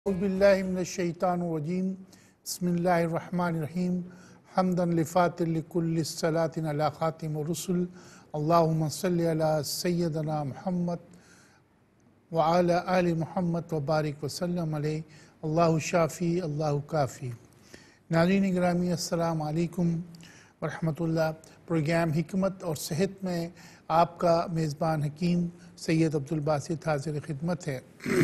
बिस्मिल्लाहिर्रहमानिर्रहीम बिस्मिल्लाहिर्रहमानिर्रहीम हम्दन लिफ़ातिल लिकुल्लि सलातिन अला ख़ातिमिर रुसुल अल्लाहुम्मा सल्लि अला सय्यदना मुहम्मद व अला आलि मुहम्मद व बारिक व सल्लम अलैहि अल्लाहु शाफ़ी अल्लाहु काफ़ी। नाज़रीन गिरामी अस्सलाम वालेकुम व रहमतुल्लाह। प्रोग्राम हिकमत और सेहत में आपका मेज़बान हकीम सैयद अब्दुल बासित हाज़िर खिदमत है।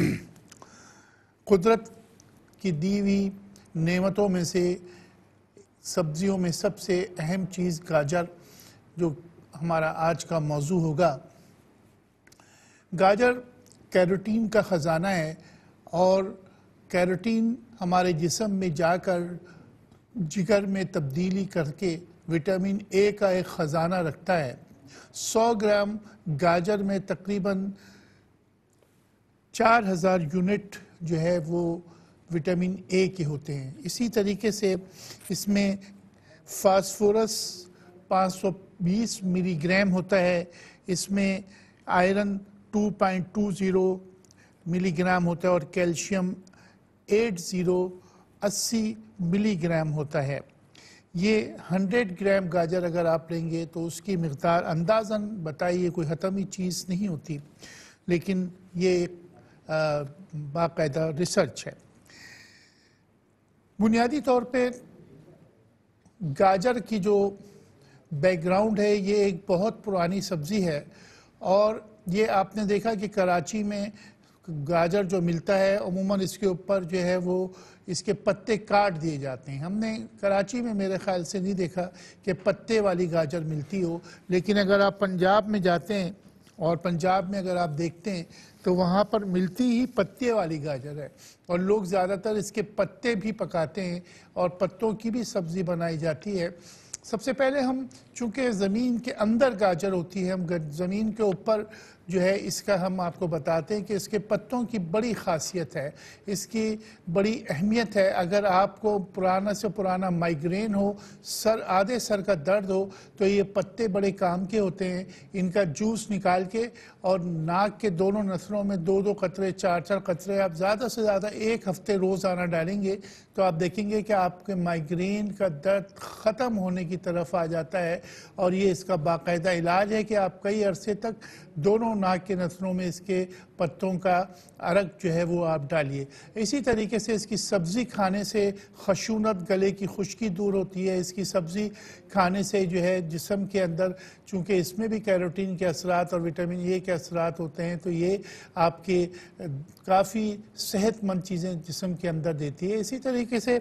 कुदरत की दी हुई नेमतों में से सब्ज़ियों में सबसे अहम चीज़ गाजर, जो हमारा आज का मौजू होगा। गाजर कैरोटीन का ख़जाना है और कैरोटीन हमारे जिस्म में जाकर जिगर में तब्दीली करके विटामिन ए का एक ख़जाना रखता है। 100 ग्राम गाजर में तकरीबन 4000 यूनिट जो है वो विटामिन ए के होते हैं। इसी तरीके से इसमें फास्फोरस 520 मिलीग्राम होता है, इसमें आयरन 2.20 मिलीग्राम होता है और कैल्शियम 80 मिलीग्राम होता है। ये 100 ग्राम गाजर अगर आप लेंगे तो उसकी मिक़दार अंदाज़न बताइए, कोई हतमी चीज़ नहीं होती, लेकिन ये बाकायदा रिसर्च है। बुनियादी तौर पे गाजर की जो बैकग्राउंड है, ये एक बहुत पुरानी सब्ज़ी है और ये आपने देखा कि कराची में गाजर जो मिलता है अमूमन इसके ऊपर जो है वो इसके पत्ते काट दिए जाते हैं। हमने कराची में मेरे ख़्याल से नहीं देखा कि पत्ते वाली गाजर मिलती हो, लेकिन अगर आप पंजाब में जाते हैं और पंजाब में अगर आप देखते हैं तो वहाँ पर मिलती ही पत्ते वाली गाजर है और लोग ज़्यादातर इसके पत्ते भी पकाते हैं और पत्तों की भी सब्ज़ी बनाई जाती है। सबसे पहले हम चूँकि ज़मीन के अंदर गाजर होती है, हम ज़मीन के ऊपर जो है इसका हम आपको बताते हैं कि इसके पत्तों की बड़ी ख़ासियत है, इसकी बड़ी अहमियत है। अगर आपको पुराना से पुराना माइग्रेन हो, आधे सर का दर्द हो, तो ये पत्ते बड़े काम के होते हैं। इनका जूस निकाल के और नाक के दोनों नसलों में 2-2 कतरे 4-4 कतरे आप ज़्यादा से ज़्यादा 1 हफ़्ते रोज़ाना डालेंगे तो आप देखेंगे कि आपके माइग्रेन का दर्द ख़त्म होने की तरफ आ जाता है। और ये इसका बाकायदा इलाज है कि आप कई अरसे तक दोनों नाक के नसलों में इसके पत्तों का अरक जो है वो आप डालिए। इसी तरीके से इसकी सब्ज़ी खाने से खशूनत, गले की खुश्की दूर होती है। इसकी सब्ज़ी खाने से जो है जिस्म के अंदर, चूँकि इसमें भी कैरोटीन के असरात और विटामिन ए के असरात होते हैं, तो ये आपके काफ़ी सेहतमंद चीज़ें जिस्म के अंदर देती है। इसी तरीके से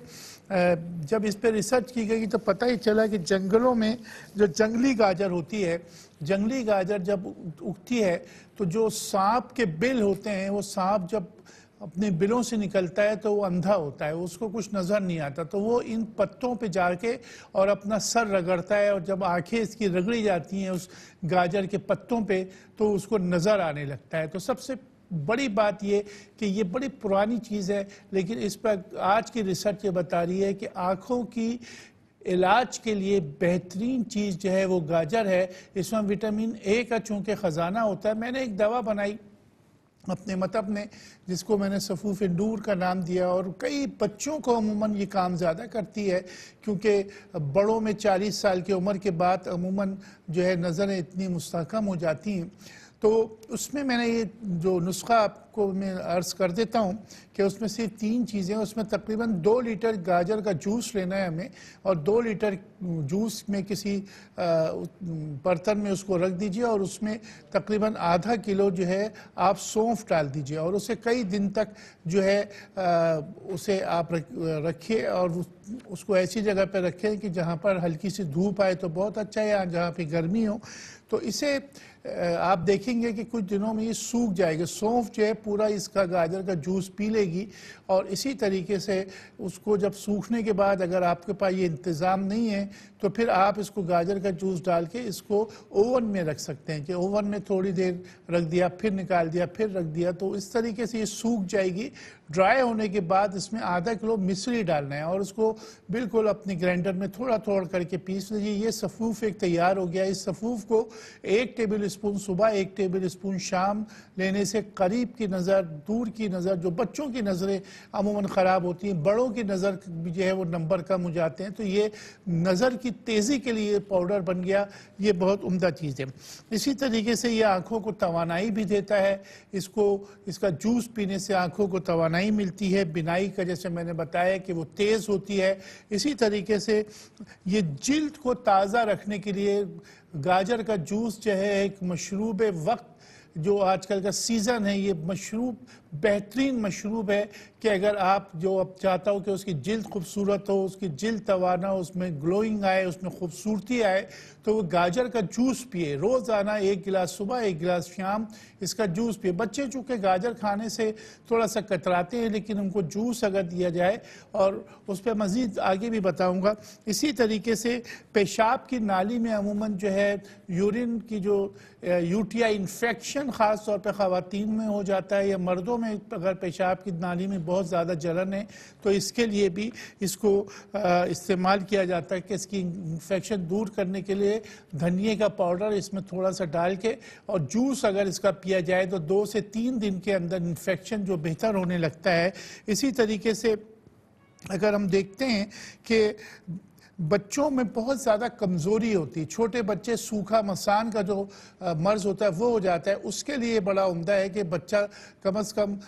जब इस पर रिसर्च की गई तो पता ही चला कि जंगलों में जो जंगली गाजर होती है, जंगली गाजर जब उगती है तो जो सांप के बिल होते हैं, वो सांप जब अपने बिलों से निकलता है तो वो अंधा होता है, उसको कुछ नज़र नहीं आता, तो वो इन पत्तों पे जाके और अपना सर रगड़ता है और जब आंखें इसकी रगड़ी जाती हैं उस गाजर के पत्तों पे तो उसको नज़र आने लगता है। तो सबसे बड़ी बात ये कि ये बड़ी पुरानी चीज़ है, लेकिन इस पर आज की रिसर्च ये बता रही है कि आँखों की इलाज के लिए बेहतरीन चीज़ जो है वो गाजर है। इसमें विटामिन ए का चूँकि ख़जाना होता है। मैंने एक दवा बनाई अपने मतब में जिसको मैंने सफ़ूफ़ नूर का नाम दिया और कई बच्चों को अमूमन ये काम ज़्यादा करती है, क्योंकि बड़ों में 40 साल की उम्र के बाद अमूमन जो है नज़रें इतनी मुस्तहकम हो जाती हैं। तो उसमें मैंने ये जो नुस्खा आपको मैं अर्ज़ कर देता हूँ कि उसमें सिर्फ 3 चीज़ें, उसमें तकरीबन 2 लीटर गाजर का जूस लेना है हमें और 2 लीटर जूस में किसी बर्तन में उसको रख दीजिए और उसमें तकरीबन आधा किलो जो है आप सौंफ डाल दीजिए और उसे कई दिन तक जो है उसे आप रखिए और उसको ऐसी जगह पर रखें कि जहाँ पर हल्की सी धूप आए तो बहुत अच्छा है, या जहाँ पे गर्मी हो। तो इसे आप देखेंगे कि कुछ दिनों में ये सूख जाएगा। सौंफ जो है पूरा इसका गाजर का जूस पी लेगी और इसी तरीके से उसको जब सूखने के बाद अगर आपके पास ये इंतज़ाम नहीं है तो फिर आप इसको गाजर का जूस डाल के इसको ओवन में रख सकते हैं कि ओवन में थोड़ी देर रख दिया, फिर निकाल दिया, फिर रख दिया, तो इस तरीके से ये सूख जाएगी। ड्राई होने के बाद इसमें आधा किलो मिश्री डालना है और उसको बिल्कुल अपने ग्राइंडर में थोड़ा थोड़ा करके पीस लीजिए। ये सफ़ूफ एक तैयार हो गया। इस सफ़ूफ को 1 टेबल स्पून सुबह, 1 टेबल स्पून शाम लेने से करीब की नज़र, दूर की नज़र, जो बच्चों की नज़रें अमूमन ख़राब होती हैं, बड़ों की नज़र जो है वो नंबर कम हो जाते हैं, तो ये नज़र की तेज़ी के लिए पाउडर बन गया। ये बहुत उम्दा चीज़ है। इसी तरीके से ये आँखों को तवानाई भी देता है। इसका जूस पीने से आँखों को तवानाई मिलती है। बिनाई का जैसे मैंने बताया कि वो तेज़ होती है। इसी तरीके से ये जिल्द को ताज़ा रखने के लिए गाजर का जूस जो है एक मशरूब वक्त, जो आजकल का सीज़न है, ये मशरूब बेहतरीन मशरूब है कि अगर आप जो अब चाहता हो कि उसकी जिल्द खूबसूरत हो, उसकी जिल्द तवाना हो, उसमें ग्लोइंग आए, उसमें खूबसूरती आए, तो वो गाजर का जूस पिए। रोज़ाना 1 गिलास सुबह, 1 गिलास शाम इसका जूस पिए। बच्चे चूँकि गाजर खाने से थोड़ा सा कतराते हैं, लेकिन उनको जूस अगर दिया जाए, और उस पर मज़ीद आगे भी बताऊँगा। इसी तरीके से पेशाब की नाली में अमूमन जो है यूरिन की जो यूटीआई इन्फेक्शन ख़ास तौर पर ख़वातीन में हो जाता है, या मर्दों में अगर पेशाब की नाली में बहुत ज़्यादा जलन है, तो इसके लिए भी इसको इस्तेमाल किया जाता है कि इसकी इन्फेक्शन दूर करने के लिए धनिए का पाउडर इसमें थोड़ा सा डाल के और जूस अगर इसका पिया जाए तो 2 से 3 दिन के अंदर इन्फेक्शन जो बेहतर होने लगता है। इसी तरीके से अगर हम देखते हैं कि बच्चों में बहुत ज़्यादा कमज़ोरी होती है, छोटे बच्चे सूखा मसान का जो मर्ज़ होता है वो हो जाता है, उसके लिए बड़ा उम्दा है कि बच्चा कम से कम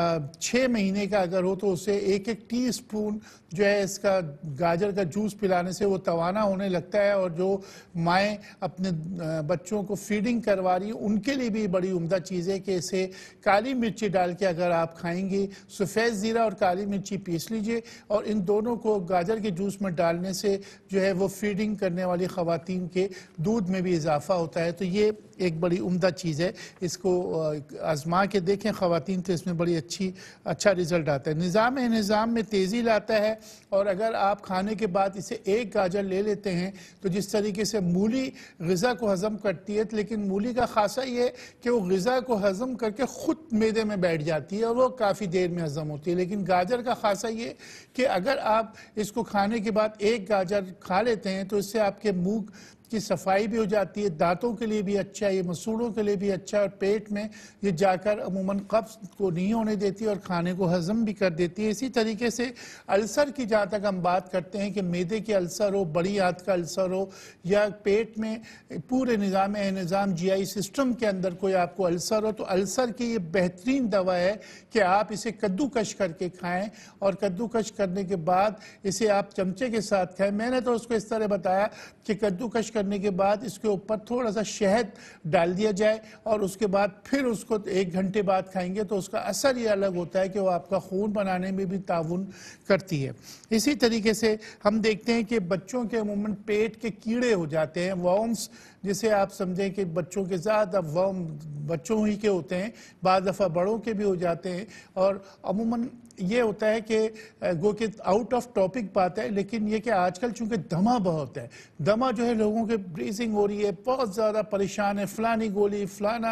6 महीने का अगर हो तो उसे 1-1 टीस्पून जो है इसका गाजर का जूस पिलाने से वो तवाना होने लगता है। और जो माएँ अपने बच्चों को फीडिंग करवा रही हैं उनके लिए भी बड़ी उम्दा चीज़ है कि इसे काली मिर्ची डाल के अगर आप खाएंगी, सफ़ेद ज़ीरा और काली मिर्ची पीस लीजिए और इन दोनों को गाजर के जूस में डालने से जो है वो फीडिंग करने वाली ख़वातीन के दूध में भी इजाफ़ा होता है। तो ये एक बड़ी उम्दा चीज़ है, इसको आज़मा के देखें ख़वातीन, तो इसमें बड़ी अच्छा रिज़ल्ट आता है। निज़ाम में तेज़ी लाता है। और अगर आप खाने के बाद इसे 1 गाजर ले लेते हैं तो जिस तरीके से मूली ग़िज़ा को हज़म करती है, लेकिन मूली का ख़ासा ये है कि वो ग़िज़ा को हज़म करके ख़ुद मैदे में बैठ जाती है और वो काफ़ी देर में हज़म होती है। लेकिन गाजर का ख़ासा ये कि अगर आप इसको खाने के बाद 1 गाजर खा लेते हैं तो इससे आपके मुंह की सफाई भी हो जाती है, दांतों के लिए भी अच्छा है, ये मसूड़ों के लिए भी अच्छा है, और पेट में ये जाकर अमूमन कब्ज़ को नहीं होने देती और खाने को हज़म भी कर देती है। इसी तरीके से अल्सर की जहाँ तक हम बात करते हैं कि मैदे के अल्सर हो, बड़ी आंत का अल्सर हो, या पेट में पूरे निज़ाम GI सिस्टम के अंदर कोई आपको अल्सर हो, तो अल्सर की ये बेहतरीन दवा है कि आप इसे कद्दूकश करके खाएँ और कद्दूकश करने के बाद इसे आप चमचे के साथ खाएँ। मैंने तो उसको इस तरह बताया कि कद्दूकश करने के बाद इसके ऊपर थोड़ा सा शहद डाल दिया जाए और उसके बाद फिर उसको 1 घंटे बाद खाएंगे तो उसका असर ये अलग होता है कि वो आपका खून बनाने में भी ताउन करती है। इसी तरीके से हम देखते हैं कि बच्चों के अमूमन पेट के कीड़े हो जाते हैं, वर्म्स, जिसे आप समझें कि बच्चों के ज़्यादा वर्म बच्चों ही के होते हैं, बाद दफ़ा बड़ों के भी हो जाते हैं। और अमूमन ये होता है कि गो के आउट ऑफ टॉपिक बात है, लेकिन ये कि आजकल चूँकि दमा बहुत है, दमा जो है लोगों के ब्रीजिंग हो रही है, बहुत ज़्यादा परेशान है, फ़लानी गोली, फ़लाना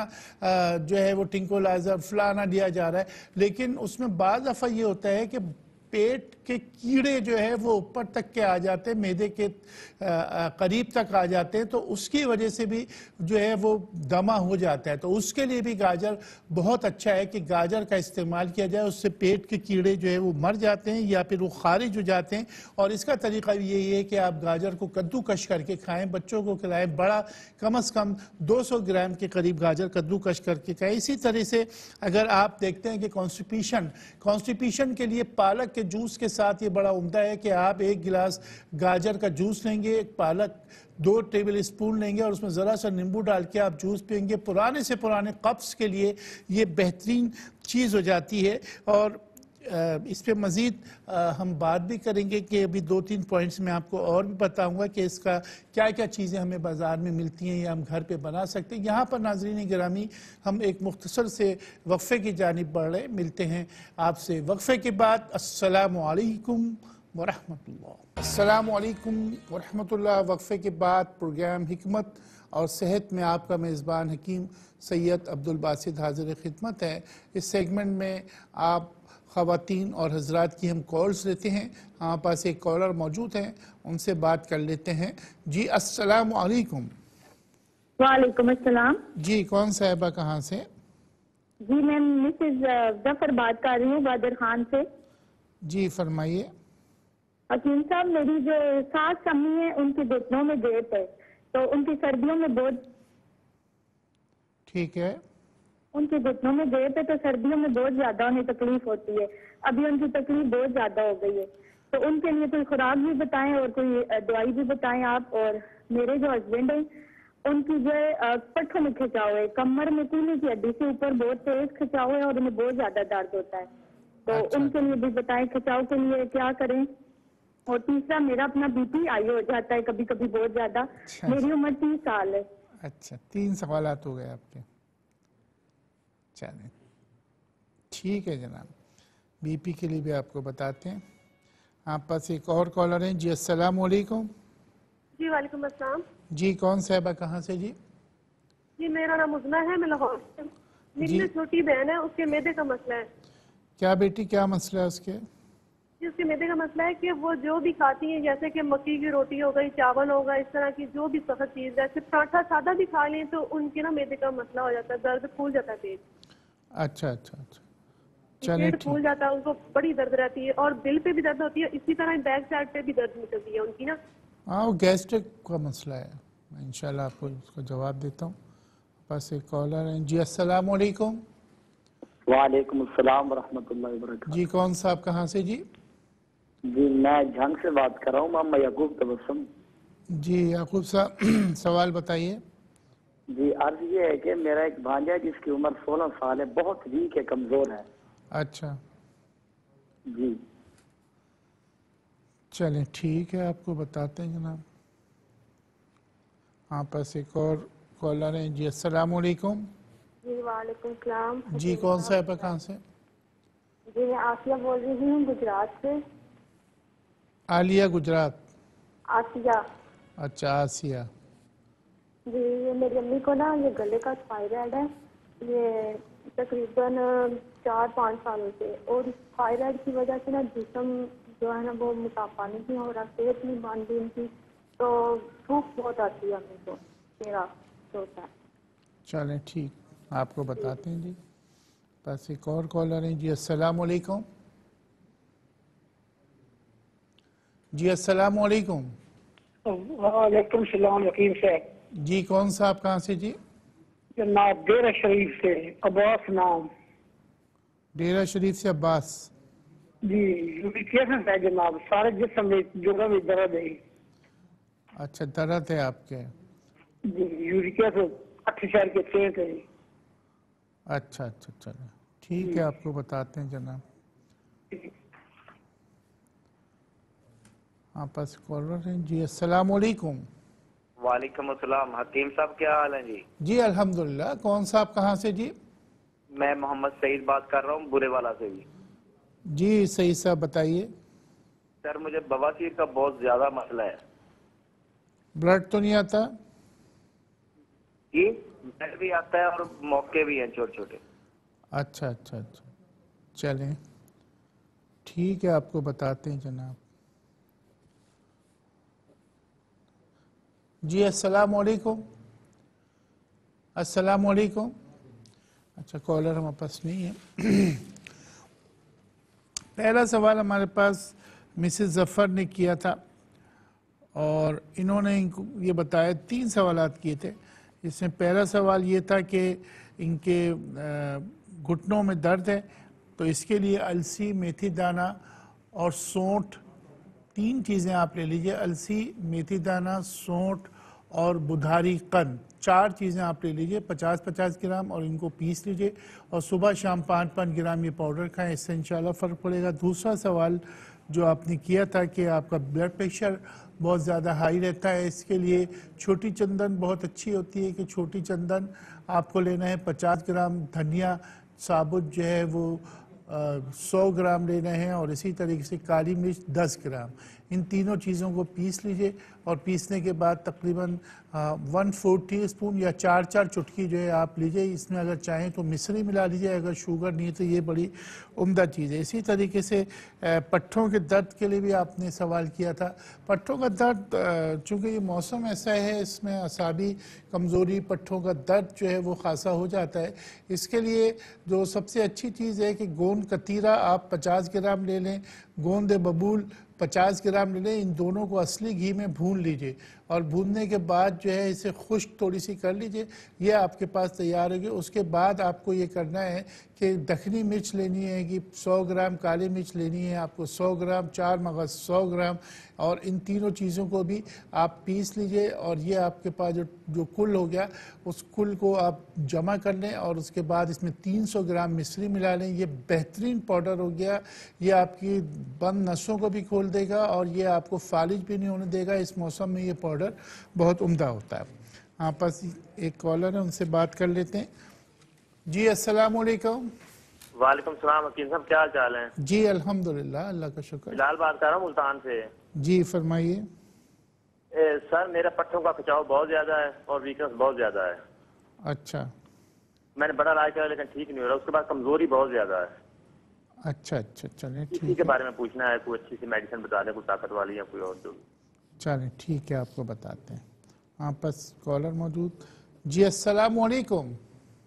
जो है वो टिंकोलाइज़र फ़लाना दिया जा रहा है, लेकिन उसमें बाज़ दफ़ा ये होता है कि पेट के कीड़े जो है वो ऊपर तक के आ जाते हैं, मैदे के करीब तक आ जाते हैं, तो उसकी वजह से भी जो है वो दमा हो जाता है। तो उसके लिए भी गाजर बहुत अच्छा है कि गाजर का इस्तेमाल किया जाए, उससे पेट के कीड़े जो है वो मर जाते हैं या फिर वो खारिज हो जाते हैं। और इसका तरीका भी यही है कि आप गाजर को कद्दूकश करके खाएं, बच्चों को खिलाएं, बड़ा कम से कम 200 ग्राम के करीब गाजर कद्दूकश करके खाएं। इसी तरह से अगर आप देखते हैं कि कॉन्स्टिपेशन के लिए पालक के जूस के साथ ये बड़ा उम्दा है कि आप 1 गिलास गाजर का जूस लेंगे, एक पालक 2 टेबल स्पून लेंगे और उसमें ज़रा सा नींबू डाल के आप जूस पियेंगे। पुराने से पुराने कब्ज़ के लिए ये बेहतरीन चीज़ हो जाती है। और इस पे मज़ीद हम बात भी करेंगे कि अभी 2-3 पॉइंट्स में आपको और भी बताऊंगा कि इसका क्या क्या चीज़ें हमें बाज़ार में मिलती हैं या हम घर पे बना सकते हैं। यहाँ पर नाज़रीन गिरामी हम एक मुख्तसर से वक्फ़े की जानिब बढ़ रहे, मिलते हैं आपसे वक्फ़े के बाद। अस्सलामु अलैकुम वरहमतुल्लाह। अस्सलामु अलैकुम वरहमतुल्लाह। वक्फ़े के बाद प्रोग्राम हिकमत और सेहत में आपका मेज़बान हकीम सैयद अब्दुल बासित हाज़िर खिदमत है। इस सेगमेंट में आप ख़वातीन और हजरात की हम कॉल्स लेते हैं। हमारे पास एक कॉलर मौजूद हैं, उनसे बात कर लेते हैं। जी अस्सलाम वालेकुम। वालेकुम अस्सलाम। जी कौन साहिबा कहाँ से? जी मैं मिसेज जफर बात कर रही हूँ बदर खान से। जी फरमाइए। हकीम साहब, मेरी जो सास अम्मी है उनके घुटनों में गेट है, तो उनकी सर्दियों में बहुत ठीक है। उनके घुटनों में गेट है तो सर्दियों में बहुत ज्यादा उन्हें तकलीफ होती है। अभी उनकी तकलीफ बहुत ज्यादा हो गई है, तो उनके लिए कोई खुराक भी बताएं और कोई दवाई भी बताएं आप। और मेरे जो हस्बैंड है उनकी जो पट्ठों में खिंचाव है, कमर में कूल्हे की हड्डी से ऊपर बहुत तेज खिंचाव है और उन्हें बहुत ज्यादा दर्द होता है, तो अच्छा, उनके लिए भी बताएं खिंचाव के लिए क्या करें। और तीसरा, मेरा अपना बीपी हाई हो जाता है कभी कभी बहुत ज्यादा। अच्छा, मेरी उम्र 30 साल है। अच्छा 3 सवालात हो गए आपके। चलें ठीक है जनाब, बीपी के लिए भी आपको बताते हैं। आप पास एक और कॉलर हैं। जी अस्सलाम वालेकुम। जी वालेकुम अस्सलाम। जी कौन साहिबा कहाँ से? जी जी मेरा नाम उजना है, मैं लाहौर से। मेरी जी। जो छोटी बहन है उसके मैदे का मसला है। क्या बेटी, क्या मसला है उसके? जी उसके मैदे का मसला है कि वो जो भी खाती है, जैसे कि मक्की की रोटी हो गई, चावल होगा, इस तरह की जो भी सख्त चीज है, सिर्फ पराठा सादा भी खा लें तो उनके ना मैदे का मसला हो जाता है, दर्द फूल जाता है पेट। अच्छा अच्छा अच्छा, चलें पेट फूल ठीक। जाता है, उनको बड़ी दर्द रहती है और दिल पे भी दर्द होती है, इसी तरह बैक साइड पे भी दर्द निकलती है उनकी ना। हाँ वो गैस्ट्रिक का मसला है। मैं इंशाल्लाह आपको इसको जवाब देता हूँ। पास एक कॉलर है। जी अस्सलाम वालेकुम। वालेकुम अस्सलाम वरहमतुल्लाहि वबरकातुहू। जी कौन साहब कहाँ से? जी जी मैं झंग से बात कर रहा हूँ, मोहम्मद याकूब तबस्सुम। जी याकूब साहब सवाल बताइए। जी अर्ज ये है कि मेरा एक भांजा है जिसकी उम्र 16 साल है, बहुत वीक है, कमजोर है। अच्छा जी चलें ठीक है, आपको बताते हैं जनाब। हाँ पास एक और कॉलर है। जी अस्सलाम वालेकुम। जी वालेकुम सलाम। जी कौन साहिबा कहाँ से? जी मैं आसिया बोल रही हूँ गुजरात से। आलिया गुजरात। आसिया। अच्छा आसिया। जी ये मेरी अम्मी को ना ये गले का थायराइड है, ये तकरीबन 4-5 सालों से, और इस थायराइड की वजह से ना जिस्म जो है ना वो मोटापा नहीं हो रहा, सेहत नहीं बन रही उनकी, तो भूख बहुत आती है अम्मी को, मेरा होता है। चलें ठीक, आपको बताते हैं। जी बस एक और कॉलर है। जी अस्सलाम वालेकुम। जी अस्सलाम वालेकुम। वालेकुम सलाम हकीम साहब। जी कौन साहब कहाँ से? जी जनाब डेरा शरीफ से अब्बास नाम। डेरा शरीफ से अब्बास। जी कैसे है जनाब? सारे जिस्म में जोड़ों में दर्द है। अच्छा दर्द है आपके? जी यूरिक एसिड 8 के 6 है। अच्छा अच्छा चलें ठीक है, आपको बताते हैं जनाब। हाँ पास कॉलर हैं। जी अस्सलाम वालेकुम। वालेकुम अस्सलाम। हकीम साहब क्या हाल है जी? जी अल्हम्दुलिल्लाह। कौन साहब कहाँ से? जी मैं मोहम्मद सईद बात कर रहा हूँ बुरेवाला से जी। जी सही साहब बताइए। सर मुझे बवासीर का बहुत ज्यादा मसला है ब्लड तो नहीं आता? जी ब्लड भी आता है और मौके भी हैं छोटे छोटे। अच्छा अच्छा अच्छा चलें ठीक है, आपको बताते हैं जनाब। जी अस्सलाम वालेकुम। अस्सलाम वालेकुम। अच्छा कॉलर हमारे पास नहीं है। पहला सवाल हमारे पास मिसेस जफ़र ने किया था और इन्होंने इनको ये बताया, 3 सवालात किए थे। इसमें पहला सवाल ये था कि इनके घुटनों में दर्द है, तो इसके लिए अलसी, मेथी दाना और सौंठ, 3 चीज़ें आप ले लीजिए। अलसी, मेथी दाना, सौंठ और बुधारी कंद, 4 चीज़ें आप ले लीजिए, 50-50 ग्राम, और इनको पीस लीजिए और सुबह शाम 5-5 ग्राम ये पाउडर खाएं, इससे इंशाल्लाह फ़र्क पड़ेगा। दूसरा सवाल जो आपने किया था कि आपका ब्लड प्रेशर बहुत ज़्यादा हाई रहता है, इसके लिए छोटी चंदन बहुत अच्छी होती है कि छोटी चंदन आपको लेना है 50 ग्राम, धनिया साबुत जो है वो 100 ग्राम लेना है, और इसी तरीके से काली मिर्च 10 ग्राम। इन तीनों चीज़ों को पीस लीजिए और पीसने के बाद तकरीबन 1/4 टीस्पून या 4 चुटकी जो है आप लीजिए। इसमें अगर चाहें तो मिश्री मिला लीजिए, अगर शुगर नहीं है तो ये बड़ी उम्दा चीज़ है। इसी तरीके से पट्ठों के दर्द के लिए भी आपने सवाल किया था। पट्ठों का दर्द चूँकि ये मौसम ऐसा है, इसमें असाबी कमज़ोरी, पट्ठों का दर्द जो है वो खासा हो जाता है। इसके लिए जो सबसे अच्छी चीज़ है कि गोंद कतीरा आप 50 ग्राम ले लें, गोंद बबूल 50 ग्राम ले लें। इन दोनों को असली घी में भून लीजिए और भूनने के बाद जो है इसे खुश्क थोड़ी सी कर लीजिए। ये आपके पास तैयार होगी। उसके बाद आपको ये करना है कि दखनी मिर्च लेनी है कि 100 ग्राम काली मिर्च लेनी है आपको, 100 ग्राम चार मगज़ 100 ग्राम, और इन तीनों चीज़ों को भी आप पीस लीजिए। और ये आपके पास जो कुल हो गया, उस कुल को आप जमा कर लें और उसके बाद इसमें 300 ग्राम मिश्री मिला लें। ये बेहतरीन पाउडर हो गया। ये आपकी बंद नसों को भी खोल देगा और ये आपको फालिज भी नहीं होने देगा। इस मौसम में ये पाउडर बहुत उम्दा होता है। आप पास एक कॉलर है, उनसे बात कर लेते हैं। जी अस्सलाम वालेकुम। वालेकुम सलाम हकीम साहब, क्या हाल चाल है? जी अल्हम्दुलिल्लाह, अल्लाह का शुक्र। बिलाल बात कर रहा हूँ मुल्तान से। जी फरमाइए। सर मेरा पट्ठों का खिंचाव बहुत ज्यादा है और वीकनेस बहुत ज्यादा है। अच्छा मैंने बड़ा इलाज किया लेकिन ठीक नहीं हो रहा। उसके बाद कमजोरी बहुत ज्यादा है। अच्छा अच्छा, चलें इसी ठीक के है। बारे में पूछना है, कोई अच्छी सी मेडिसिन बता दें, कोई ताकत वाली या कोई और जो। चलें ठीक है, आपको बताते हैं। आप पास कॉलर मौजूद। जी अस्सलाम वालेकुम।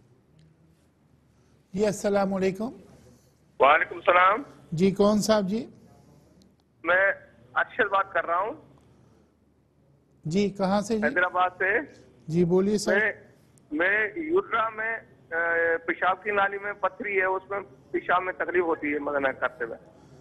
जी अस्सलाम वालेकुम। वालेकुम सलाम। जी कौन साहब जी? मैं अक्षर बात कर रहा हूँ जी कहाँ से जी? हैदराबाद से। जी बोलिए सर। मैं यूट्रा में पेशाब की नाली में पथरी है, उसमें पेशाब में तकलीफ होती है मगना करते हुए।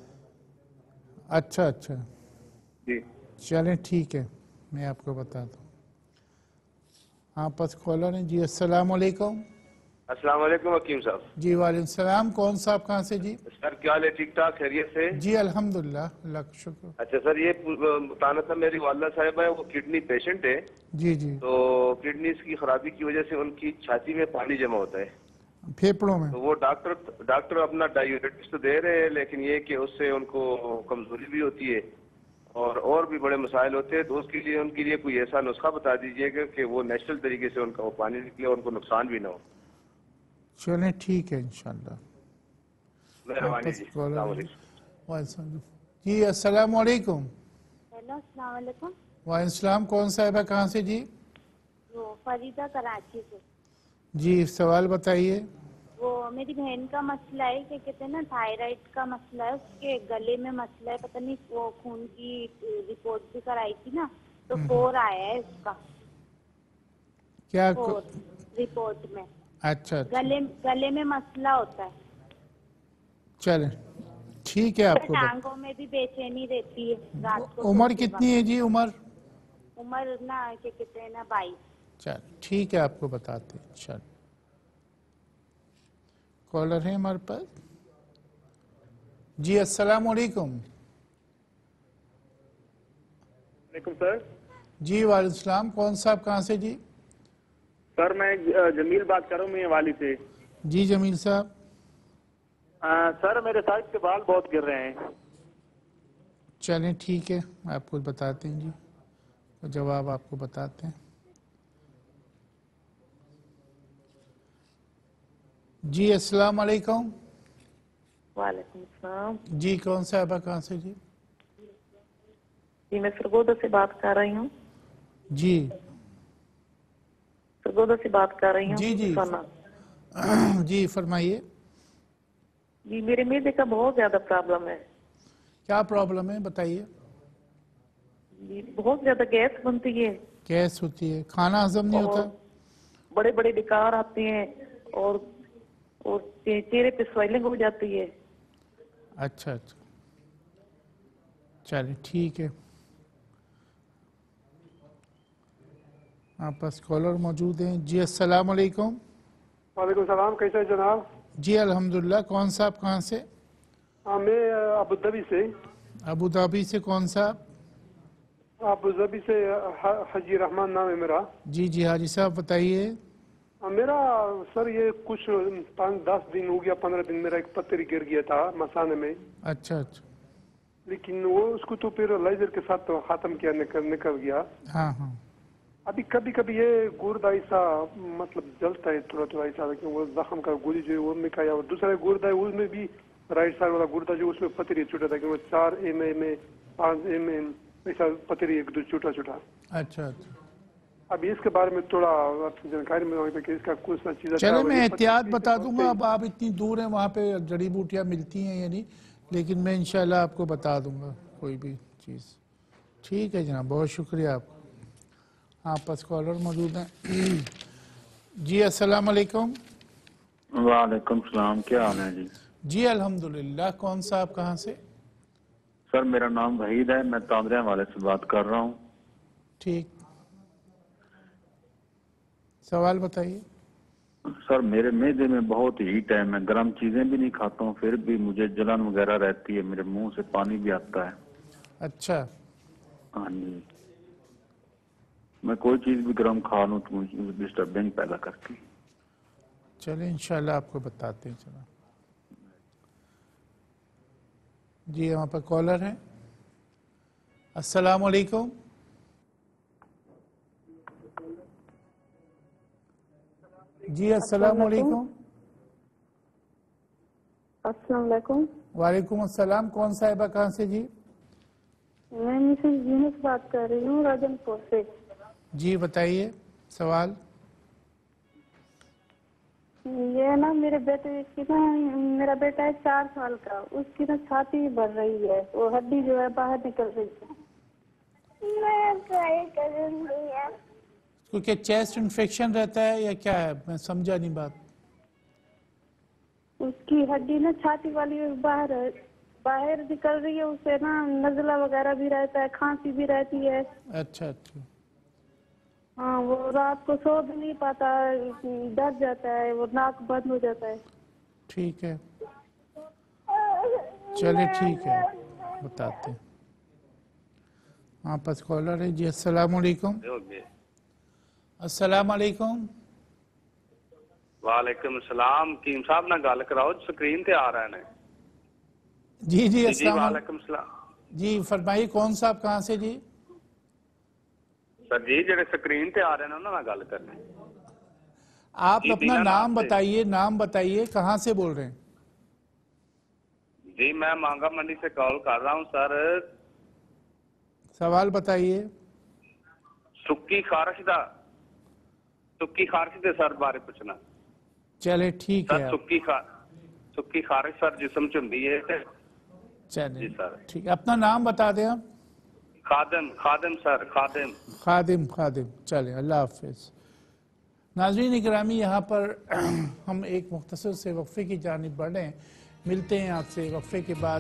अच्छा अच्छा जी चलें ठीक है, मैं आपको बताता हूँ। आप पास कॉलर हैं। जी अस्सलाम वालेकुम। अस्सलाम वालेकुम हकीम साहब। जी वालेकुम सलाम। कौन साहब कहाँ से जी? सर क्या हाल है? ठीक ठाक खैरियत से? जी अल्हम्दुलिल्लाह, अल्लाह का शुक्र। अच्छा सर, ये बताना था, मेरी वालदा साहिबा है, वो किडनी पेशेंट है। जी जी। तो किडनी की खराबी की वजह से उनकी छाती में पानी जमा होता है, फेफड़ों में। तो वो डॉक्टर अपना डायूरेटिक्स तो दे रहे हैं, लेकिन ये कि उससे उनको कमजोरी भी होती है और भी बड़े मसाइल होते हैं। तो उसके लिए उनके लिए कोई ऐसा नुस्खा बता दीजिएगा कि वो नेचुरल तरीके से उनका वो पानी निकले और उनको नुकसान भी ना हो। चलें ठीक है इंशाल्लाह। मेहरबानी जी। अस्सलाम वालेकुम। जी अस्सलाम वालेकुम। हेलो अस्सलाम वालेकुम। वालेकुम सलाम। कौन साहिबा कहाँ से जी? वो फरीदा कराची से। जी सवाल बताइए। वो मेरी बहन का मसला है कि कहते हैं ना थायराइड का मसला है, उसके गले में मसला है, पता नहीं वो खून की रिपोर्ट भी कराई थी ना, तो 4 आया है उसका। क्या 4 रिपोर्ट में। अच्छा अच्छा गले में मसला होता है। चलें ठीक है, आपको टांगों में भी बेचैनी रहती है रात को। उम्र कितनी है जी? उम्र ना क्या कहते हैं ना 22। चल ठीक है, आपको बताते हैं। चल कॉलर है हमारे पास। जी अस्सलाम वालेकुम। वालेकुम सर। जी वालेकुम सलाम। कौन साहब कहाँ से जी? सर मैं जमील बात कर रहा हूँ, मैं वाली से। जी जमील साहब। सर मेरे साइड के बाल बहुत गिर रहे हैं। चलें ठीक है, आपको बताते हैं जी, तो जवाब आपको बताते हैं। जी अस्सलाम वालेकुम। वालेकुम सलाम। जी कौन साहबा कहाँ से जी? जी मैं सरगोदा से बात कर रही हूँ। जी सरगोदा से बात कर रही हूँ। जी जी जी फरमाइए। जी मेरे मैदे का बहुत ज्यादा प्रॉब्लम है। क्या प्रॉब्लम है बताइए। जी बहुत ज्यादा गैस बनती है। गैस होती है, खाना हजम नहीं होता। बड़े बड़े विकार आते हैं और चेहरे पे स्वेलिंग हो जाती है। अच्छा अच्छा चलिए ठीक है। आप पास कॉलर मौजूद हैं। जी अस्सलाम वालेकुम। वालेकुम सलाम। कैसे है जनाब? जी अल्हम्दुलिल्लाह। कौन साहब कहाँ से? मैं अबू धाबी से। अबू धाबी से कौन साहब? अबू धाबी से हाजी रहमान नाम है मेरा। जी जी हाजी साहब बताइए। मेरा सर ये कुछ 5-10 दिन हो गया, 15 दिन मेरा एक पत्थर गिर गया था मसाने में। अच्छा अच्छा। लेकिन वो उसको तो फिर लेजर के साथ तो खत्म किया, निकल गया। हाँ हाँ। अभी कभी कभी ये गुर्दा ऐसा मतलब जलता है थोड़ा थोड़ा ऐसा, लेकिन वो जख्म का गोली जो है वो निकाया, और दूसरा गुर्दा है उसमें भी राइट साइड वाला गुर्दा जो उसमें पथरी छूटा था कि वो 4 mm में 5 mm ऐसा पथरी एक दो छूटा छूटा। अच्छा अच्छा। अब इसके बारे में थोड़ा आपसे जानकारी मिलवाई कि इसका कुछ सा चीज चले मैं एहतियात बता दूंगा। अब आप इतनी दूर हैं, वहाँ पे जड़ी बूटियाँ मिलती हैं या नहीं, लेकिन मैं इंशाल्लाह आपको बता दूंगा कोई भी चीज़। ठीक है जनाब, बहुत शुक्रिया आपका। हाँ, पास कॉलर मौजूद हैं। जी अस्सलाम वालेकुम। वालेकुम सलाम, क्या हाल है जी? जी अल्हम्दुलिल्लाह। कौन सा, आप कहाँ से? सर मेरा नाम वहीद है, मैं तांदरे वाले से बात कर रहा हूँ। ठीक, सवाल बताइए। सर मेरे मैदे में बहुत हीट है, मैं गर्म चीजें भी नहीं खाता हूँ, फिर भी मुझे जलन वगैरह रहती है, मेरे मुंह से पानी भी आता है। अच्छा। हाँ जी, मैं कोई चीज भी गर्म खा लूँ तो मुझे डिस्टर्बिंग पैदा करती है। चलिए इंशाल्लाह आपको बताते हैं। चलो जी, वहाँ पर कॉलर हैं। अस्सलाम वालेकुम। जी अस्सलाम वालेकुम। अस्सलाम वालेकुम। वालेकुम अस्सलाम। कौन साहिबा, कहाँ से जी? मैं मिसेस यूनुस बात कर रही हूँ, राजनपुर से। जी बताइए सवाल। ये ना मेरे बेटे की ना, मेरा बेटा है 4 साल का, उसकी ना छाती बढ़ रही है, वो हड्डी जो है बाहर निकल रही है। क्योंकि चेस्ट इन्फेक्शन रहता है या क्या है, मैं समझा नहीं बात। उसकी हड्डी ना छाती वाली बाहर निकल रही है, उसे ना नजला वगैरह भी रहता है, खांसी भी रहती है। अच्छा अच्छा। हाँ, वो रात को सो भी नहीं पाता, डर जाता है, वो नाक बंद हो जाता है। ठीक है, चलिए ठीक है, बताते हैं। हाँ, पास कॉलर है जी। अस्सलाम वालेकुम। अस्सलाम वालेकुम। वालेकुम सलाम। कीम साहब ना गल कराओ, स्क्रीन ते आ रहा है। जी जी अस्सलाम वालेकुम सलाम जी, फरमाइए कौन सा, आप कहाँ से जी? सर जी जेडे स्क्रीन ते आ रहे हैं उन्होंने गल करनी। आप अपना नाम बताइए, नाम बताइए, कहाँ से बोल रहे हैं? जी मैं मांगा मंडी से कॉल कर रहा हूँ सर। सवाल बताइए। सुक्की खारिश दे सर बारे पूछना। चले ठीक है। सुक्की खारिश सर जिस्म च हुंदी है। चलिए सर ठीक है, अपना नाम बता दें आप। खादिम सर, खादिम। चले, अल्लाह हाफिज। नाज़रीन इकरामी, यहाँ पर हम एक मुख्तसर से वक्फ़े की जानिब बढ़ रहे हैं। मिलते हैं आपसे वक्फ़े के बाद।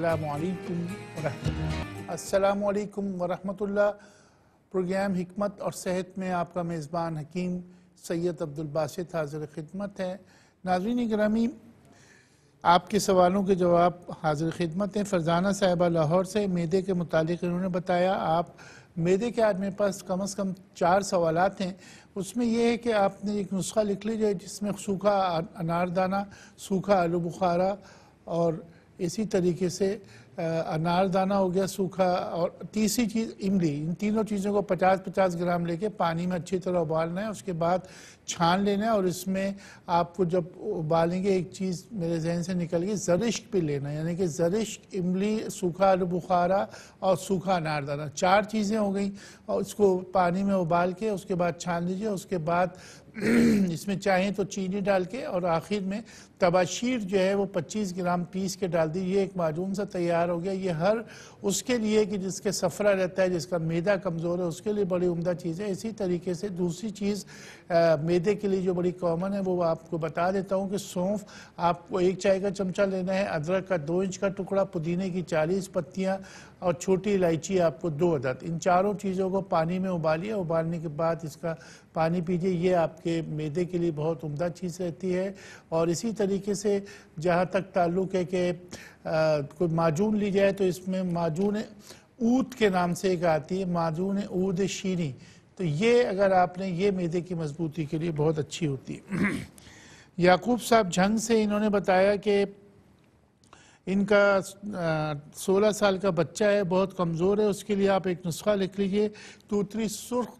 अस्सलामु अलैकुम वरहमतुल्लाह। प्रोग्राम हिकमत और सेहत में आपका मेज़बान हकीम सैयद अब्दुल बासित हाज़िर खिदमत है। नाज़रीन इकरामी, आपके सवालों के जवाब हाज़िर खिदमत हैं। फरजाना साहिबा लाहौर से मैदे के मुतालिक इन्होंने बताया, आप मैदे के आज मेरे पास कम से कम 4 सवालात हैं। उसमें यह है कि आपने एक नुस्खा लिख लीजिए जिसमें सूखा अनारदाना, सूखा आलू बुखारा और इसी तरीके से अनारदाना हो गया सूखा, और तीसरी चीज़ इमली। इन तीनों चीज़ों को 50-50 ग्राम लेके पानी में अच्छी तरह उबालना है। उसके बाद छान लेना है और इसमें आपको जब उबालेंगे एक चीज़ मेरे जहन से निकल गई, ज़रिश्क भी लेना है, यानी कि ज़रिश्क, इमली, सूखा आलू बुखारा और सूखा अनारदाना, 4 चीज़ें हो गई। और इसको पानी में उबाल के उसके बाद छान लीजिए। उसके बाद इसमें चाहें तो चीनी डाल के, और आखिर में तबाशीर जो है वो 25 ग्राम पीस के डाल दीजिए। ये एक माजून सा तैयार हो गया। ये हर उसके लिए कि जिसके सफ़रा रहता है, जिसका मैदा कमज़ोर है, उसके लिए बड़ी उम्दा चीज़ है। इसी तरीके से दूसरी चीज़ मैदे के लिए जो बड़ी कॉमन है वो आपको बता देता हूँ कि सौंफ आपको 1 चाय का चमचा लेना है, अदरक का 2 इंच का टुकड़ा, पुदीने की 40 पत्तियाँ और छोटी इलायची आपको 2 अदद। इन चारों चीज़ों को पानी में उबालिए। उबालने के बाद इसका पानी पीजिए। ये आपके मैदे के लिए बहुत उम्दा चीज़ रहती है। और इसी तरीके से जहाँ तक ताल्लुक़ है कि कोई माजून ली जाए तो इसमें माजून ऊद के नाम से एक आती है, माजून ऊद शीनी। तो ये अगर आपने, ये मैदे की मजबूती के लिए बहुत अच्छी होती है। याकूब साहब झंग से इन्होंने बताया कि इनका 16 साल का बच्चा है, बहुत कमज़ोर है, उसके लिए आप एक नुस्खा लिख लीजिए। तूतरी सुर्ख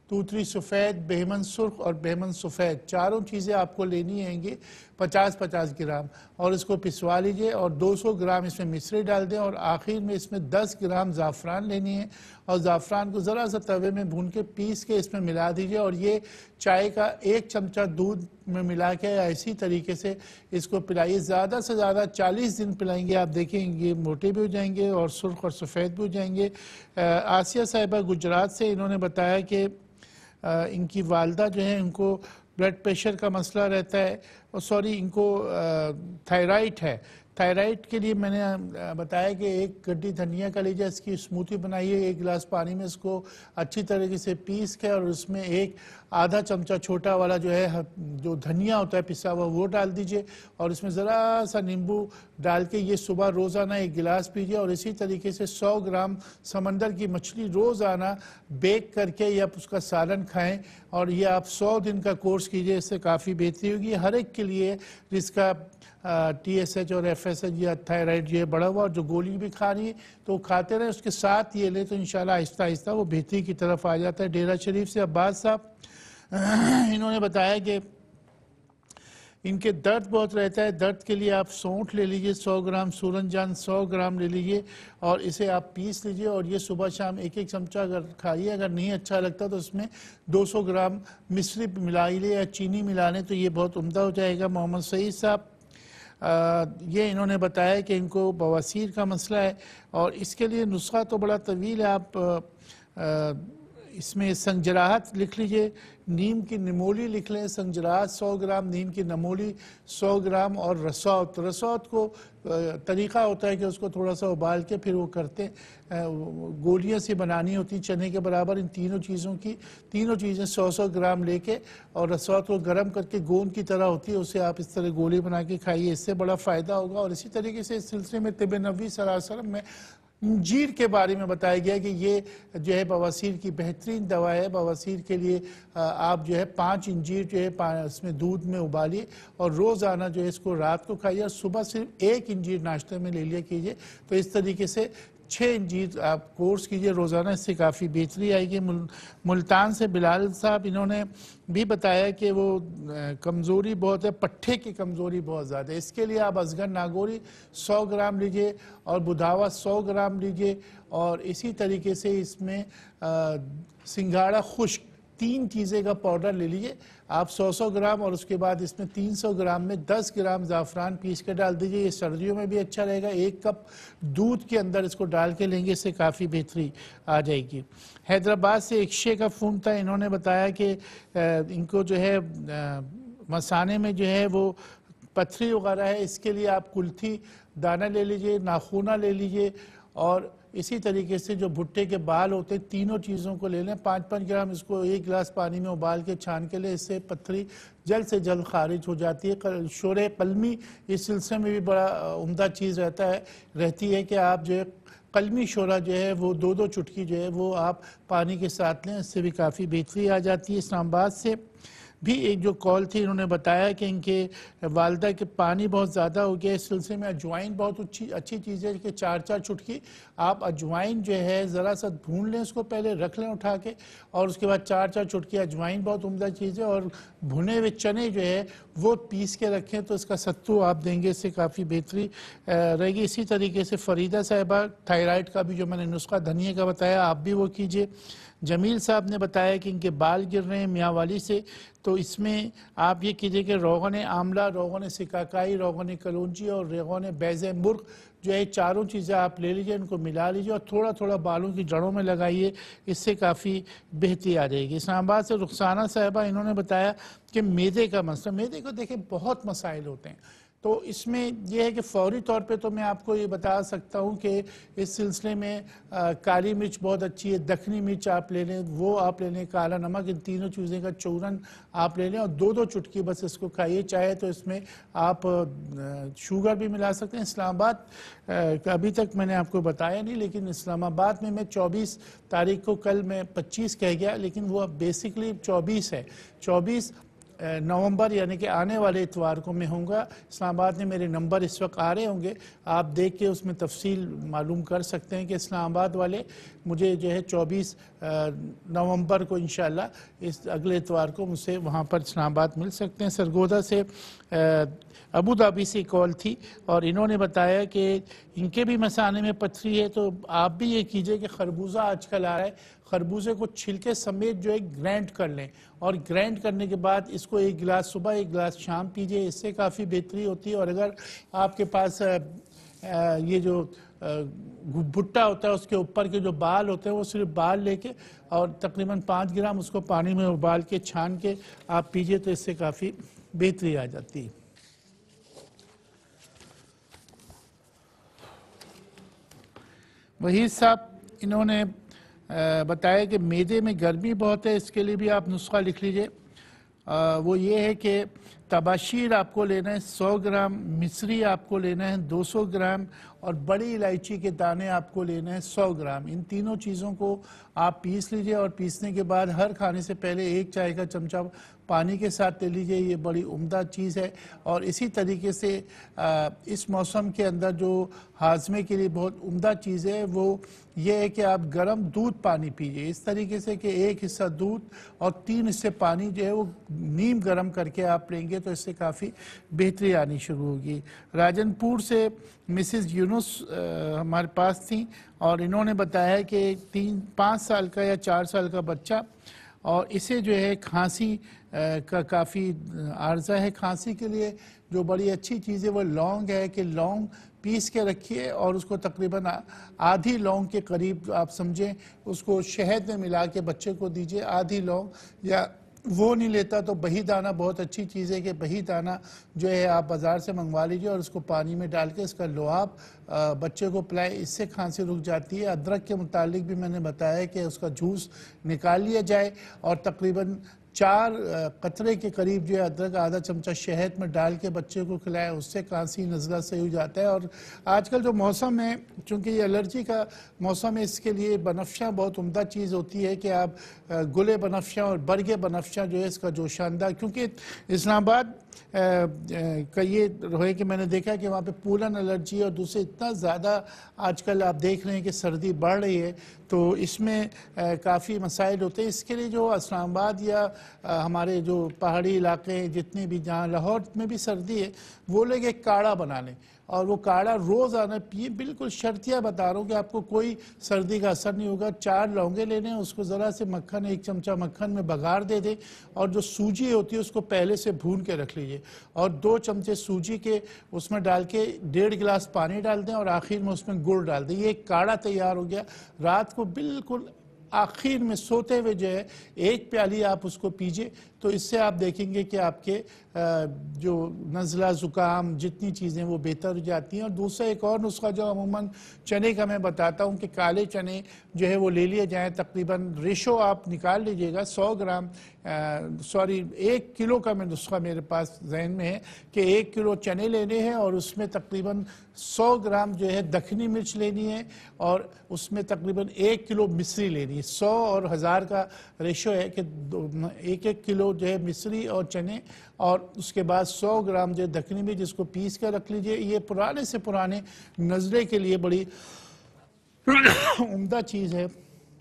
तूतरी सफ़ेद, बहमन सुर्ख और बहमन सफ़ेद, चारों चीज़ें आपको लेनी हैंगी 50-50 ग्राम, और इसको पिसवा लीजिए और 200 ग्राम इसमें मिश्री डाल दें, और आखिर में इसमें 10 ग्राम ज़ाफ़रान लेनी है, और ज़ाफ़रान को ज़रा सा तवे में भून के पीस के इसमें मिला दीजिए, और ये चाय का 1 चमचा दूध में मिला के इसी तरीके से इसको पिलाइए। ज़्यादा से ज़्यादा 40 दिन पिलाएंगे, आप देखेंगे मोटे भी हो जाएंगे और सुर्ख और सफ़ेद भी हो जाएंगे। आसिया साहिबा गुजरात से, इन्होंने बताया कि इनकी वालदा जो है इनको ब्लड प्रेशर का मसला रहता है, और सॉरी इनको थायराइड है। थायराइड के लिए मैंने बताया कि एक गड्डी धनिया का लीजिए, इसकी स्मूथी बनाइए, 1 गिलास पानी में इसको अच्छी तरीके से पीस के और उसमें एक आधा चमचा छोटा वाला जो है जो धनिया होता है पिसा हुआ वो डाल दीजिए, और इसमें ज़रा सा नींबू डाल के ये सुबह रोज़ाना 1 गिलास पीजिए। और इसी तरीके से 100 ग्राम समंदर की मछली रोज़ाना बेक करके या उसका सालन खाएं, और ये आप 100 दिन का कोर्स कीजिए, इससे काफ़ी बेहतरी होगी। हर एक के लिए जिसका TSH और FSH या थायराइड ये बढ़ा हुआ और जो गोली भी खा रही है तो खाते रहे, उसके साथ ये ले तो इंशाल्लाह आहिस्ता आहिस्ता वो बेहतरी की तरफ आ जाता है। डेरा शरीफ से अब्बास साहब, इन्होंने बताया कि इनके दर्द बहुत रहता है, दर्द के लिए आप सौंठ ले लीजिए 100 ग्राम, सूरनजान 100 ग्राम ले लीजिए और इसे आप पीस लीजिए, और ये सुबह शाम 1-1 चमचा अगर खाइए। अगर नहीं अच्छा लगता तो इसमें 200 ग्राम मिश्री मिला लीजिए या चीनी मिला लें तो ये बहुत उम्दा हो जाएगा। मोहम्मद सईद साहब, ये इन्होंने बताया कि इनको बवासीर का मसला है, और इसके लिए नुस्खा तो बड़ा तवील है। आप इसमें संजराहत लिख लीजिए, नीम की नमोली लिख लें, संजराहत 100 ग्राम, नीम की नमोली 100 ग्राम, और रसौत। रसौत को तरीक़ा होता है कि उसको थोड़ा सा उबाल के फिर वो करते गोलियां सी बनानी होती चने के बराबर। इन तीनों चीज़ों की तीनों चीज़ें 100-100 ग्राम लेके और रसौत को गर्म करके गोंद की तरह होती है, उसे आप इस तरह गोली बना के खाइए, इससे बड़ा फ़ायदा होगा। और इसी तरीके से इस सिलसिले में तिब नबवी सल्लल्लाहु अलैहि वसल्लम में इंजीर के बारे में बताया गया कि ये जो है बवासीर की बेहतरीन दवा है। बवासीर के लिए आप जो है 5 इंजीर जो है इसमें दूध में उबालिए और रोज़ाना जो है इसको रात को खाइए, और सुबह सिर्फ 1 इंजीर नाश्ते में ले लिया कीजिए। तो इस तरीके से 6 इंजीर आप कोर्स कीजिए रोज़ाना, इससे काफ़ी बेहतरी आएगी। मुल्तान से बिलाल साहब, इन्होंने भी बताया कि वो कमज़ोरी बहुत है, पट्ठे की कमज़ोरी बहुत ज़्यादा है। इसके लिए आप अजगर नागोरी 100 ग्राम लीजिए और बुधावा 100 ग्राम लीजिए, और इसी तरीके से इसमें सिंघाड़ा खुश्क 3 चीज़ें का पाउडर ले लीजिए आप 100-100 ग्राम, और उसके बाद इसमें 300 ग्राम में 10 ग्राम ज़ाफ़रान पीस के डाल दीजिए। ये सर्दियों में भी अच्छा रहेगा। 1 कप दूध के अंदर इसको डाल के लेंगे, इससे काफ़ी बेहतरी आ जाएगी। हैदराबाद से एक शे का फ़ोन था, इन्होंने बताया कि इनको जो है मसाने में जो है वो पथरी वगैरह है, इसके लिए आप कुल्थी दाना ले लीजिए, नाखूना ले लीजिए, और इसी तरीके से जो भुट्टे के बाल होते हैं, तीनों चीज़ों को ले लें। 5-5 ग्राम इसको 1 गिलास पानी में उबाल के छान के ले, इससे पथरी जल्द से जल्द खारिज हो जाती है। शोरे कलमी इस सिलसिले में भी बड़ा उम्दा चीज़ रहती है कि आप जो है कलमी शोरा जो है वो 2-2 चुटकी जो है वो आप पानी के साथ लें, इससे भी काफ़ी बेहतरी आ जाती है। इस्लामाबाद से भी एक जो कॉल थी, इन्होंने बताया कि इनके वालदा के पानी बहुत ज़्यादा हो गया। इस सिलसिले में अजवाइन बहुत अच्छी चीज़ है कि 4-4 चुटकी आप अजवाइन जो है ज़रा सा भून लें, उसको पहले रख लें उठा के, और उसके बाद 4-4 चुटकी अजवाइन बहुत उम्दा चीज़ है। और भुने हुए चने जो है वो पीस के रखें तो इसका सत्तू आप देंगे, इससे काफ़ी बेहतरी रहेगी। इसी तरीके से फ़रीदा साहिबा, थायराइड का भी जो मैंने नुस्खा धनिया का बताया आप भी वो कीजिए। जमील साहब ने बताया कि इनके बाल गिर रहे हैं मियाँवाली से, तो इसमें आप ये कीजिए कि रोगन आमला, रोगन सिकाकाई, रोगन कलौंजी और रोगन बैज़े मुर्ग जो है चारों चीज़ें आप ले लीजिए, इनको मिला लीजिए और थोड़ा थोड़ा बालों की जड़ों में लगाइए, इससे काफ़ी बेहतरी आ जाएगी। इस्लामाबाद से रुखसाना साहिबा, इन्होंने बताया कि मैदे का मसला, मैदे को देखिए बहुत मसाइल होते हैं, तो इसमें यह है कि फ़ौरी तौर पे तो मैं आपको ये बता सकता हूँ कि इस सिलसिले में काली मिर्च बहुत अच्छी है, दखनी मिर्च आप ले लें, वो आप ले लें, काला नमक, इन तीनों चीज़ें का चूरन आप ले लें और 2-2 चुटकी बस इसको खाइए। चाहे तो इसमें आप शुगर भी मिला सकते हैं। इस्लामाबाद अभी तक मैंने आपको बताया नहीं, लेकिन इस्लामाबाद में मैं 24 तारीख को, कल मैं 25 कह गया, लेकिन वो बेसिकली 24 है। 24 नवंबर यानी कि आने वाले इतवार को मैं होऊंगा इस्लामाबाद में। मेरे नंबर इस वक्त आ रहे होंगे, आप देख के उसमें तफसील मालूम कर सकते हैं कि इस्लामाबाद वाले मुझे जो है 24 नवंबर को इंशाल्लाह इस अगले इतवार को मुझसे वहाँ पर इस्लामाबाद मिल सकते हैं। सरगोदा से अबू धाबी से कॉल थी और इन्होंने बताया कि इनके भी मसाने में पथरी है, तो आप भी ये कीजिए कि खरबूजा आजकल आ रहा है, खरबूजे को छिलके समेत जो है ग्राइंड कर लें और ग्राइंड करने के बाद इसको एक गिलास सुबह एक गिलास शाम पीजिए, इससे काफ़ी बेहतरी होती है। और अगर आपके पास ये जो भुट्टा होता है उसके ऊपर के जो बाल होते हैं वो सिर्फ बाल लेके और तकरीबन 5 ग्राम उसको पानी में उबाल के छान के आप पीजिए तो इससे काफ़ी बेहतरी आ जाती है। वही साहब इन्होंने बताया कि मैदे में गर्मी बहुत है, इसके लिए भी आप नुस्खा लिख लीजिए। वो ये है कि तबाशीर आपको लेना है 100 ग्राम, मिश्री आपको लेना है 200 ग्राम और बड़ी इलायची के दाने आपको लेना है 100 ग्राम। इन तीनों चीज़ों को आप पीस लीजिए और पीसने के बाद हर खाने से पहले 1 चाय का चमचा पानी के साथ ले लीजिए, ये बड़ी उम्दा चीज़ है। और इसी तरीके से इस मौसम के अंदर जो हाजमे के लिए बहुत उम्दा चीज़ है वो ये है कि आप गर्म दूध पानी पीजिए, इस तरीके से कि 1 हिस्सा दूध और 3 हिस्से पानी जो है वो नीम गर्म करके आप लेंगे तो इससे काफ़ी बेहतरी आनी शुरू होगी। राजनपुर से मिसिस यूनुस हमारे पास थी और इन्होंने बताया कि 5 साल का या 4 साल का बच्चा और इसे जो है खांसी का काफ़ी आर्जा है। खांसी के लिए जो बड़ी अच्छी चीज़ है वो लौंग है कि लौंग पीस के रखिए और उसको तकरीबन आधी लौंग के करीब आप समझें उसको शहद में मिला के बच्चे को दीजिए, आधी लौंग। या वो नहीं लेता तो बही दाना बहुत अच्छी चीज़ है कि बही दाना जो है आप बाज़ार से मंगवा लीजिए और उसको पानी में डाल के इसका लुआब बच्चे को पिलाएं, इससे खांसी रुक जाती है। अदरक के मुतालिक भी मैंने बताया कि उसका जूस निकाल लिया जाए और तकरीबन 4 कतरे के करीब जो है अदरक आधा चमचा शहद में डाल के बच्चे को खिलाएं, उससे खांसी नज़ला सही हो जाता है। और आजकल जो मौसम है चूँकि ये एलर्जी का मौसम है इसके लिए बनफ्शा बहुत उम्दा चीज़ होती है कि आप गुले बनफ्शा और बरगे बनफ्शा जो है इसका जो शानदार, क्योंकि इस्लामाबाद का ये रहे कि मैंने देखा कि वहाँ पे पूलन एलर्जी और दूसरे इतना ज़्यादा आजकल आप देख रहे हैं कि सर्दी बढ़ रही है तो इसमें काफ़ी मसाइल होते हैं। इसके लिए जो इस्लामाबाद या हमारे जो पहाड़ी इलाके हैं जितने भी जहाँ लाहौर में भी सर्दी है वो लोग एक काढ़ा बना लें और वो काढ़ा रोज़ाना पिए, बिल्कुल शर्तिया बता रहा हूँ कि आपको कोई सर्दी का असर नहीं होगा। 4 लौंगे लेने हैं, उसको ज़रा से मक्खन 1 चमचा मक्खन में बघार दे दें और जो सूजी होती है उसको पहले से भून के रख लीजिए और 2 चमचे सूजी के उसमें डाल के 1.5 गिलास पानी डाल दें और आखिर में उसमें गुड़ डाल दें। ये एक काढ़ा तैयार हो गया। रात को बिल्कुल आखिर में सोते हुए जो है 1 प्याली आप उसको पीजिए तो इससे आप देखेंगे कि आपके जो नज़ला ज़ुकाम जितनी चीज़ें वो बेहतर हो जाती हैं। और दूसरा एक और नुस्खा जो अमूमन चने का मैं बताता हूँ कि काले चने जो है वो ले लिए जाएँ, तकरीबन रेशो आप निकाल लीजिएगा 100 ग्राम 1 किलो का मैं नुस्खा मेरे पास जहन में है कि 1 किलो चने लेने हैं और उसमें तकरीबन 100 ग्राम जो है दखनी मिर्च लेनी है और उसमें तकरीबन 1 किलो मिश्री लेनी है। 100 और 1000 का रेशो है कि 1 किलो जो है मिश्री और चने और उसके बाद 100 ग्राम जो है दखनी मिर्च जिसको पीस कर रख लीजिए। ये पुराने से पुराने नज़ले के लिए बड़ी उम्दा चीज़ है।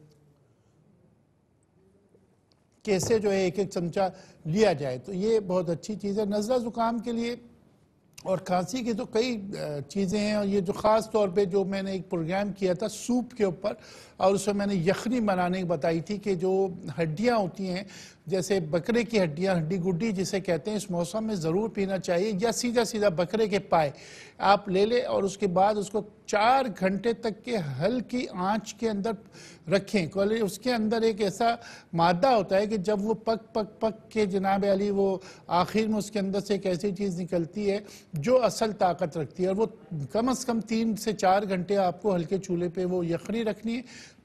कैसे जो है 1-1 चमचा लिया जाए तो ये बहुत अच्छी चीज़ है। नज़ला ज़ुकाम के लिए और खांसी की तो कई चीज़ें हैं और ये जो ख़ास तौर पे जो मैंने एक प्रोग्राम किया था सूप के ऊपर और उसमें मैंने यखनी बनाने की बताई थी कि जो हड्डियाँ होती हैं जैसे बकरे की हड्डियाँ, हड्डी गुड्डी जिसे कहते हैं, इस मौसम में ज़रूर पीना चाहिए या सीधा सीधा बकरे के पाए आप ले लें और उसके बाद उसको 4 घंटे तक के हल्की आंच के अंदर रखें। क्योंकि उसके अंदर एक ऐसा मादा होता है कि जब वो पक के जनाब अली वो आखिर में उसके अंदर से एक ऐसी चीज़ निकलती है जो असल ताकत रखती है और वो कम से कम 3 से 4 घंटे आपको हल्के चूल्हे पे वो यखनी रखनी है।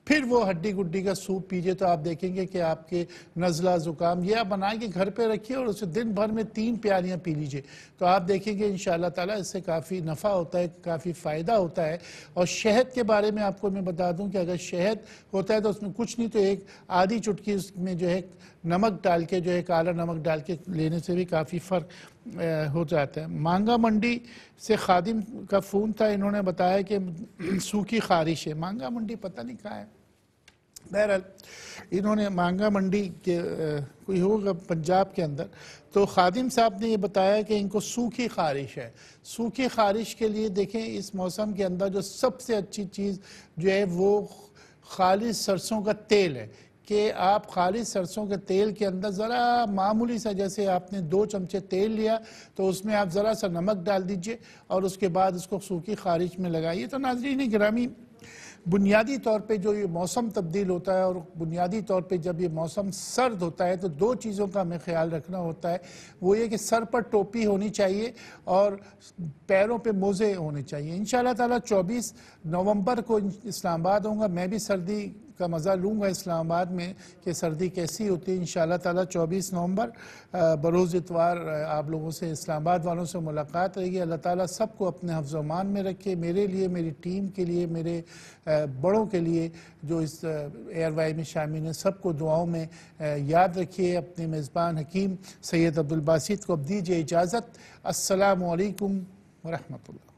फिर वो हड्डी गुड्डी का सूप पीजिए तो आप देखेंगे कि आपके नज़ला ज़ुकाम ये आप बना के घर पे रखिए और उसे दिन भर में 3 प्यालियाँ पी लीजिए तो आप देखेंगे इंशाअल्लाह ताला इससे काफ़ी नफ़ा होता है, काफ़ी फ़ायदा होता है। और शहद के बारे में आपको मैं बता दूं कि अगर शहद होता है तो उसमें कुछ नहीं तो एक आधी चुटकी उसमें जो है नमक डाल के जो है काला नमक डाल के लेने से भी काफ़ी फ़र्क हो जाता है। मांगा मंडी से खादिम का फ़ोन था, इन्होंने बताया कि सूखी खारिश है। मांगा मंडी पता नहीं कहाँ है, बहरहाल इन्होंने मांगा मंडी के कोई होगा पंजाब के अंदर। तो खादिम साहब ने ये बताया कि इनको सूखी खारिश है। सूखी खारिश के लिए देखें इस मौसम के अंदर जो सबसे अच्छी चीज़ जो है वो खालिस सरसों का तेल है कि आप खालिस सरसों के तेल के अंदर ज़रा मामूली सा, जैसे आपने 2 चमचे तेल लिया तो उसमें आप ज़रा सा नमक डाल दीजिए और उसके बाद उसको सूखी खारिश में लगाइए। तो नाज़रीन गिरामी, बुनियादी तौर पे जो ये मौसम तब्दील होता है और बुनियादी तौर पे जब ये मौसम सर्द होता है तो 2 चीज़ों का हमें ख्याल रखना होता है। वो ये कि सर पर टोपी होनी चाहिए और पैरों पे मोज़े होने चाहिए। इंशाअल्लाह ताला 24 नवंबर को इस्लामाबाद होऊंगा, मैं भी सर्दी का मज़ा लूँगा इस्लामाबाद में कि सर्दी कैसी होती है। इंशाअल्लाह ताला 24 नवंबर बरोज़ इतवार आप लोगों से, इस्लामाबाद वालों से मुलाकात रहेगी। अल्लाह ताला सबको अपने हिफ्ज़ व अमान में रखे, मेरे लिए, मेरी टीम के लिए, मेरे बड़ों के लिए जो इस ARY में शामिल हैं, सबको दुआओं में याद रखिए। अपने मेज़बान हकीम सैयद अब्दुल बासित को अब दीजिए इजाज़त। अस्सलामु अलैकुम व रहमतुल्लाह।